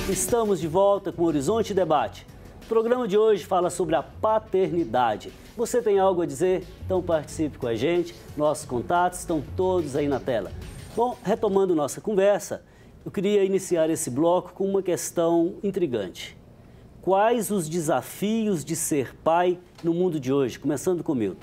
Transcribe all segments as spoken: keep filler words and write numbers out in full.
Estamos de volta com o Horizonte Debate. O programa de hoje fala sobre a paternidade. Você tem algo a dizer? Então participe com a gente. Nossos contatos estão todos aí na tela. Bom, retomando nossa conversa, eu queria iniciar esse bloco com uma questão intrigante. Quais os desafios de ser pai no mundo de hoje? Começando com Milton.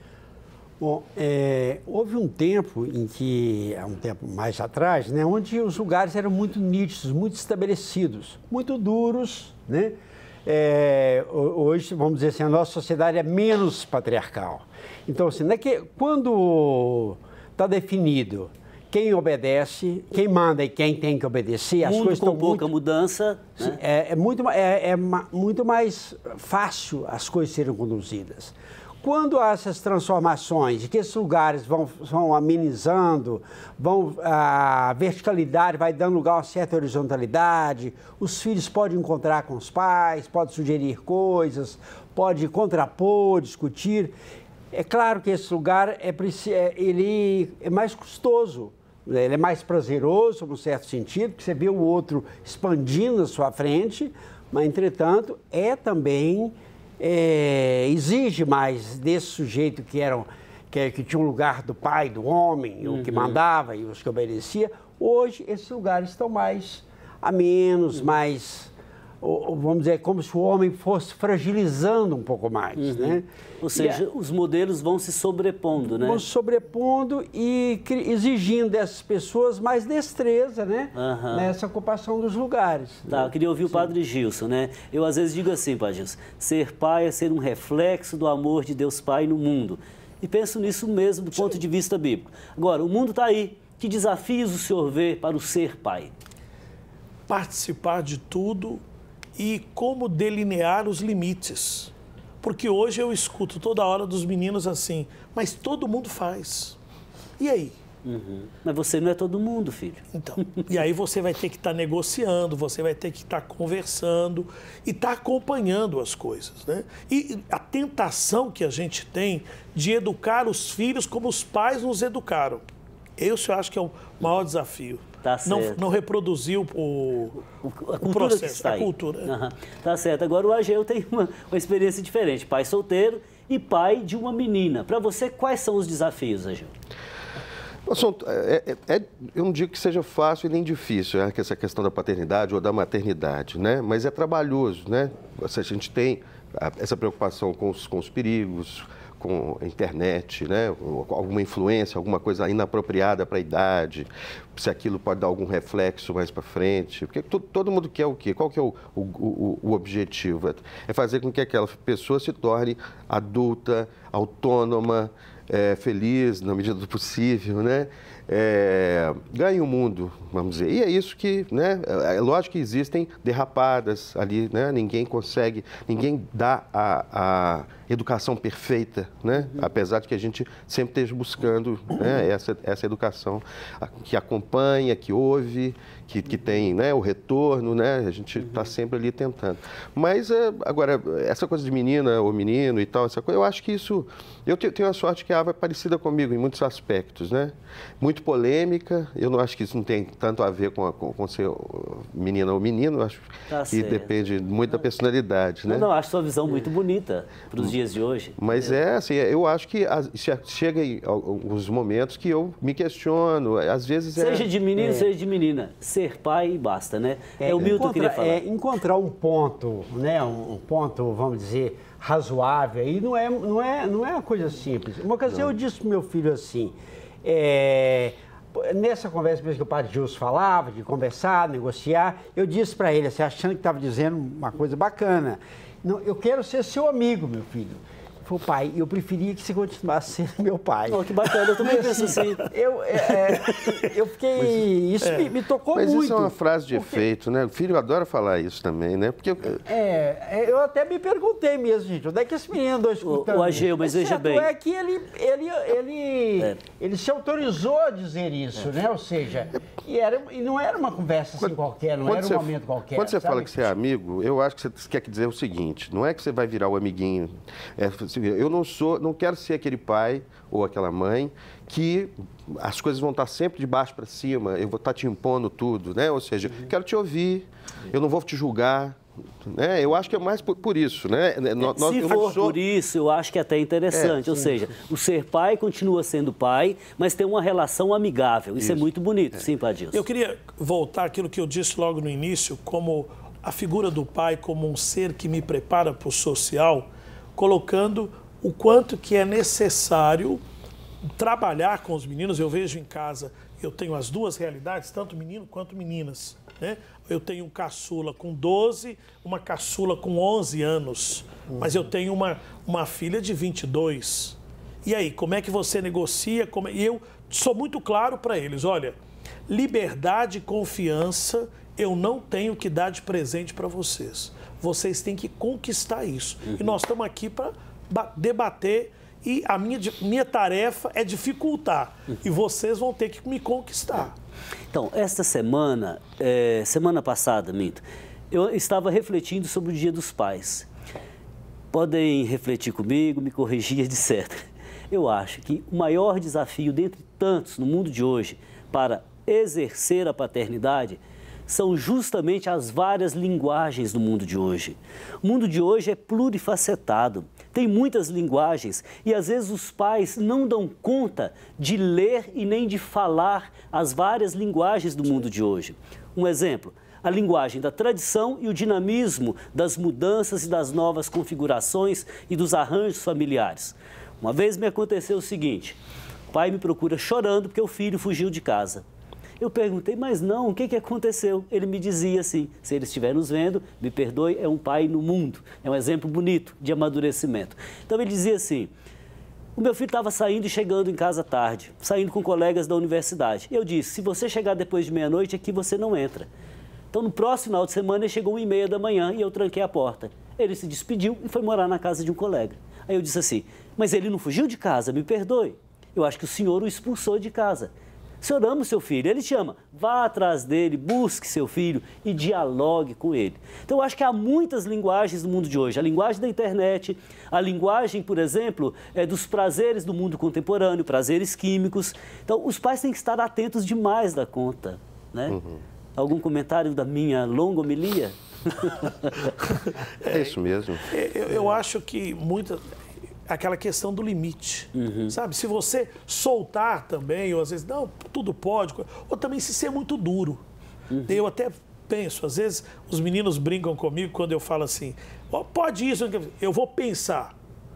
Bom, é, houve um tempo em que, há um tempo mais atrás, né, onde os lugares eram muito nítidos, muito estabelecidos, muito duros, né? É, hoje, vamos dizer assim, a nossa sociedade é menos patriarcal. Então, assim, né, que, quando está definido quem obedece, quem manda e quem tem que obedecer, as mundo coisas com estão pouca muito, mudança. Sim, né? é, é, muito, é, é muito mais fácil as coisas serem conduzidas. Quando há essas transformações, que esses lugares vão, vão amenizando, vão, a verticalidade vai dando lugar a uma certa horizontalidade, os filhos podem encontrar com os pais, podem sugerir coisas, podem contrapor, discutir. É claro que esse lugar é, ele é mais custoso, ele é mais prazeroso, num certo sentido, porque você vê o outro expandindo à sua frente, mas, entretanto, é também... É, exige mais desse sujeito que, eram, que, que tinha um lugar do pai, do homem, uhum. o que mandava e os que obedecia. Hoje, esses lugares estão mais amenos, uhum. mais, ou, vamos dizer, como se o homem fosse fragilizando um pouco mais, uhum. né? Ou seja, e, os modelos vão se sobrepondo, né? Vão se sobrepondo e exigindo dessas pessoas mais destreza, né? Uhum. Nessa ocupação dos lugares. Tá, né? eu queria ouvir Sim. o Padre Gilson, né? Eu às vezes digo assim, Padre Gilson, ser pai é ser um reflexo do amor de Deus Pai no mundo. E penso nisso mesmo do Sim. ponto de vista bíblico. Agora, o mundo está aí. Que desafios o senhor vê para o ser pai? Participar de tudo e como delinear os limites. Porque hoje eu escuto toda hora dos meninos assim, mas todo mundo faz. E aí? Uhum. Mas você não é todo mundo, filho. Então, e aí você vai ter que estar tá negociando, você vai ter que estar tá conversando e estar tá acompanhando as coisas, né? E a tentação que a gente tem de educar os filhos como os pais nos educaram. Esse eu acho que é o maior desafio. Tá certo. Não, não reproduzir o, o, a o processo, a cultura. Uhum. Tá certo. Agora o Ageu tem uma, uma experiência diferente. Pai solteiro e pai de uma menina. Para você, quais são os desafios, Ageu? É, é, é, eu não digo que seja fácil e nem difícil, né, essa questão da paternidade ou da maternidade, né? Mas é trabalhoso, né? A gente tem essa preocupação com os, com os perigos, com a internet, né? Alguma influência, alguma coisa inapropriada para a idade, se aquilo pode dar algum reflexo mais para frente. Porque todo, todo mundo quer o quê? Qual que é o, o, o, o objetivo? É fazer com que aquela pessoa se torne adulta, autônoma, é, feliz na medida do possível, né? É, ganhe o mundo, vamos dizer. E é isso que, né? É lógico que existem derrapadas ali, né? Ninguém consegue, ninguém dá a, a educação perfeita, né? Uhum. Apesar de que a gente sempre esteja buscando, né? essa, essa educação que acompanha, que ouve, que, que tem, né? O retorno, né? A gente está uhum. sempre ali tentando. Mas, agora, essa coisa de menina ou menino e tal, essa coisa, eu acho que isso... Eu tenho a sorte que a Ava é parecida comigo em muitos aspectos, né? Muito polêmica, eu não acho que isso não tem tanto a ver com, a, com, com ser menina ou menino, eu acho tá que certo. Depende muito da personalidade, né? Não, não, acho sua visão muito bonita para os dias de hoje. Mas é, assim, eu acho que chega em alguns momentos que eu me questiono, às vezes é... Seja de menino, é. seja de menina, ser pai e basta, né? É, é o Milton que queria falar. É encontrar um ponto, né, um ponto, vamos dizer, razoável, e não é, não é, não é uma coisa simples. Uma ocasião eu disse para o meu filho assim, é, nessa conversa que o Padre Gilson falava, de conversar, negociar, eu disse para ele, assim, achando que estava dizendo uma coisa bacana, não, eu quero ser seu amigo, meu filho. Ele falou, pai, eu preferia que você continuasse sendo meu pai. Oh, que bacana, eu também penso assim. Eu, é, eu fiquei... Mas, isso é, me, me tocou mas muito. Mas isso é uma frase de porque, efeito, né? O filho adora falar isso também, né? Porque... É, eu até me perguntei mesmo, gente, onde é que esse menino andou escutando? O, o Ageu, mas veja bem... é que ele, ele, ele, é. ele se autorizou a dizer isso, é. né? Ou seja, e, era, e não era uma conversa assim quando, qualquer, não era um você, momento qualquer. Quando você sabe? fala que você é amigo, eu acho que você quer dizer o seguinte, não é que você vai virar o amiguinho, é, se vira. Eu não sou, não quero ser aquele pai ou aquela mãe que as coisas vão estar sempre de baixo para cima, eu vou estar te impondo tudo, né? Ou seja, uhum. quero te ouvir, eu não vou te julgar. Né? Eu acho que é mais por, por isso, né? É, nós, se eu for sou... por isso, eu acho que é até interessante. É, ou seja, o ser pai continua sendo pai, mas tem uma relação amigável. Isso, isso. é muito bonito, é. sim, Padilson. Eu queria voltar àquilo que eu disse logo no início, como a figura do pai como um ser que me prepara para o social, colocando o quanto que é necessário trabalhar com os meninos. Eu vejo em casa, eu tenho as duas realidades, tanto menino quanto meninas, né? Eu tenho um caçula com doze, uma caçula com onze anos, uhum. mas eu tenho uma, uma filha de vinte e dois. E aí, como é que você negocia? Como... E eu sou muito claro para eles, olha, liberdade e confiança eu não tenho que dar de presente para vocês. Vocês têm que conquistar isso. Uhum. E nós estamos aqui para debater e a minha, minha tarefa é dificultar. Uhum. E vocês vão ter que me conquistar. Então, esta semana, é, semana passada, Minto, eu estava refletindo sobre o Dia dos Pais. Podem refletir comigo, me corrigir, etcétera. Eu acho que o maior desafio, dentre tantos no mundo de hoje, para exercer a paternidade, são justamente as várias linguagens do mundo de hoje. O mundo de hoje é plurifacetado, tem muitas linguagens e às vezes os pais não dão conta de ler e nem de falar as várias linguagens do mundo de hoje. Um exemplo, a linguagem da tradição e o dinamismo das mudanças e das novas configurações e dos arranjos familiares. Uma vez me aconteceu o seguinte, o pai me procura chorando porque o filho fugiu de casa. Eu perguntei, mas não, o que, que aconteceu? Ele me dizia assim, se ele estiver nos vendo, me perdoe, é um pai no mundo. É um exemplo bonito de amadurecimento. Então ele dizia assim, o meu filho estava saindo e chegando em casa tarde, saindo com colegas da universidade. Eu disse, se você chegar depois de meia-noite, aqui você não entra. Então no próximo final de semana ele chegou uma e meia da manhã e eu tranquei a porta. Ele se despediu e foi morar na casa de um colega. Aí eu disse assim, mas ele não fugiu de casa, me perdoe. Eu acho que o senhor o expulsou de casa. O senhor ama o seu filho, ele te ama, vá atrás dele, busque seu filho e dialogue com ele. Então, eu acho que há muitas linguagens no mundo de hoje. A linguagem da internet, a linguagem, por exemplo, é dos prazeres do mundo contemporâneo, prazeres químicos. Então, os pais têm que estar atentos demais da conta, né? Uhum. Algum comentário da minha longa homilia? É isso mesmo. É, eu, eu acho que muita... aquela questão do limite, uhum. sabe? Se você soltar também, ou às vezes, não, tudo pode, ou também se ser muito duro. Uhum. Eu até penso, às vezes os meninos brincam comigo quando eu falo assim, oh, pode isso, eu vou pensar.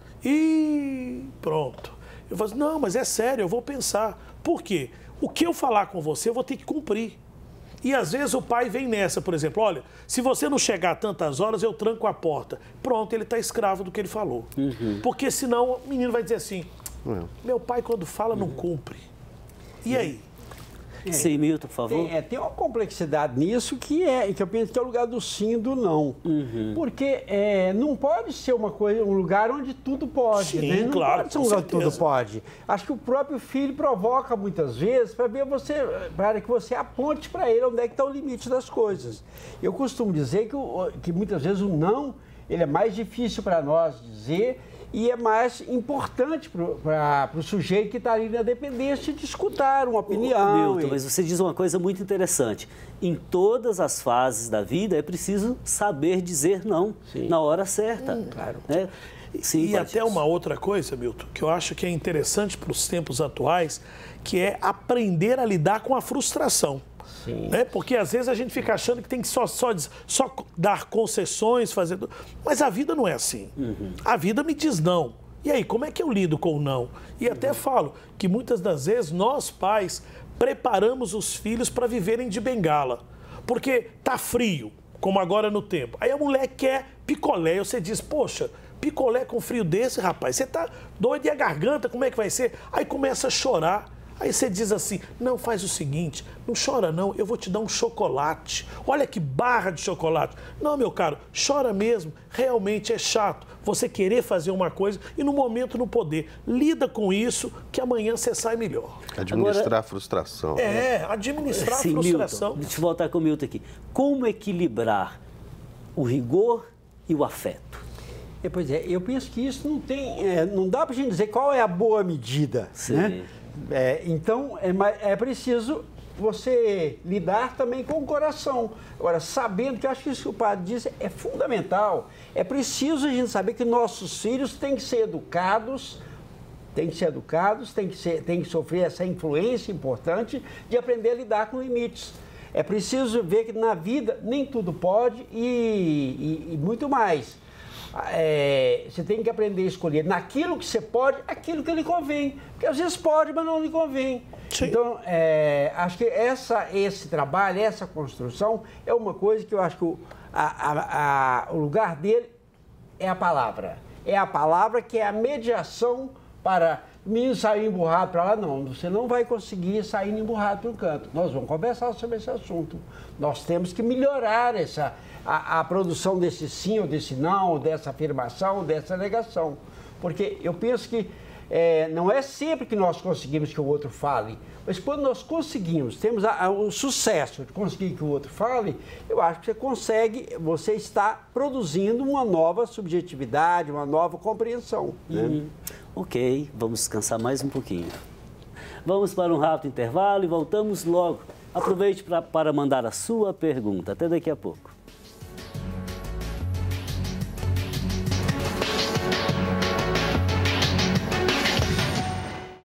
E pronto. Eu falo assim, não, mas é sério, eu vou pensar. Por quê? O que eu falar com você, eu vou ter que cumprir. E às vezes o pai vem nessa, por exemplo, olha, se você não chegar a tantas horas, eu tranco a porta. Pronto, ele está escravo do que ele falou. Uhum. Porque senão o menino vai dizer assim, uhum. meu pai quando fala não cumpre. E aí? É. Sim, Milton, por favor. Tem, é, tem uma complexidade nisso que, é, que eu penso que é o lugar do sim e do não. Uhum. Porque é, não pode ser uma coisa, um lugar onde tudo pode. Sim, né? Não claro, pode ser um lugar onde tudo pode. Acho que o próprio filho provoca muitas vezes para ver você, para que você aponte para ele onde é que está o limite das coisas. Eu costumo dizer que, o, que muitas vezes o não ele é mais difícil para nós dizer e é mais importante para o sujeito que está ali na dependência de escutar uma opinião. Milton, e... mas você diz uma coisa muito interessante. Em todas as fases da vida é preciso saber dizer não, Sim. na hora certa. Hum, claro. Né? Sim, e até uma outra coisa, Milton, que eu acho que é interessante para os tempos atuais, que é aprender a lidar com a frustração. Sim. Né? Porque às vezes a gente fica achando que tem que só, só, só dar concessões, fazer... Mas a vida não é assim. Uhum. A vida me diz não. E aí, como é que eu lido com o não? E uhum. até falo que muitas das vezes nós, pais, preparamos os filhos para viverem de bengala. Porque tá frio, como agora no tempo. Aí a mulher quer picolé, você diz, poxa, picolé com frio desse, rapaz, você tá doido e a garganta, como é que vai ser? Aí começa a chorar. Aí você diz assim, não, faz o seguinte, não chora não, eu vou te dar um chocolate. Olha que barra de chocolate. Não, meu caro, chora mesmo, realmente é chato você querer fazer uma coisa e no momento não poder. Lida com isso, que amanhã você sai melhor. Administrar Agora, a frustração. É, né? administrar sim, a frustração. Milton, deixa eu voltar com o Milton aqui. Como equilibrar o rigor e o afeto? É, pois é, eu penso que isso não tem, é, não dá para a gente dizer qual é a boa medida. Sim. Né? É, então, é, é preciso você lidar também com o coração. Agora, sabendo que eu acho que isso que o padre disse é fundamental. É preciso a gente saber que nossos filhos têm que ser educados, têm que ser educados, têm que, ser, têm que sofrer essa influência importante de aprender a lidar com limites. É preciso ver que na vida nem tudo pode e, e, e muito mais. É, você tem que aprender a escolher naquilo que você pode, aquilo que lhe convém. Porque às vezes pode, mas não lhe convém. Sim. Então, é, acho que essa, esse trabalho, essa construção é uma coisa que eu acho que o, a, a, a, o lugar dele é a palavra. É a palavra que é a mediação para o menino sair emburrado para lá. Não, você não vai conseguir sair emburrado para um canto. Nós vamos conversar sobre esse assunto. Nós temos que melhorar essa... A, a produção desse sim ou desse não, dessa afirmação, dessa negação. Porque eu penso que é, não é sempre que nós conseguimos que o outro fale, mas quando nós conseguimos, temos a, a, o sucesso de conseguir que o outro fale, eu acho que você consegue, você está produzindo uma nova subjetividade, uma nova compreensão. Né? Uhum. Ok, vamos descansar mais um pouquinho. Vamos para um rápido intervalo e voltamos logo. Aproveite pra, para mandar a sua pergunta. Até daqui a pouco.